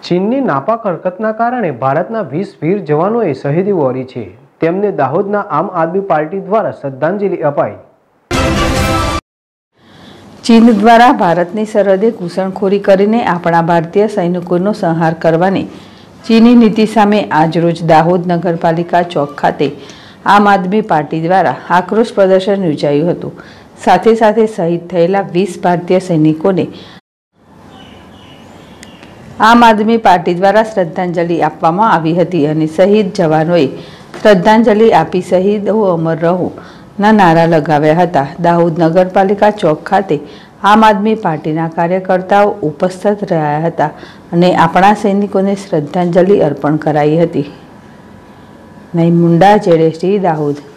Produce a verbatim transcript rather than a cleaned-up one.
ચીનની નાપાક હરકતના કારણે ભારતના વીસ વીર જવાનોએ શહીદી વહોરી છે. તેમને દાહોદના આમ આદમી પાર્ટી દ્વારા શ્રદ્ધાંજલિ અપાઈ. ચીન દ્વારા ભારતની સરહદે ઘૂસણખોરી કરીને આપણા ભારતીય સૈનિકોનો સંહાર કરવાની ચીની નીતિ સામે આજરોજ દાહોદ નગરપાલિકા ચોક ખાતે આમ આદમી પાર્ટી દ્વારા આક્રોશ પ્રદર્શન યોજાયું હતું. સાથે સાથે શહીદ થયેલા વીસ ભારતીય સૈનિકોને આમ આદમી પાર્ટી દ્વારા શ્રદ્ધાંજલિ આપવામાં આવી હતી અને શહીદ જવાનોએ શ્રદ્ધાંજલિ આપી શહીદો અમર રહો ના નારા લગાવ્યા હતા. દાહોદ નગરપાલિકા ચોક ખાતે આમ આદમી પાર્ટીના કાર્યકર્તાઓ ઉપસ્થિત રહ્યા હતા અને આપણા સૈનિકોને શ્રદ્ધાંજલિ અર્પણ કરાઈ હતી. નઈ મુંડા, જેડેસટી, દાહોદ.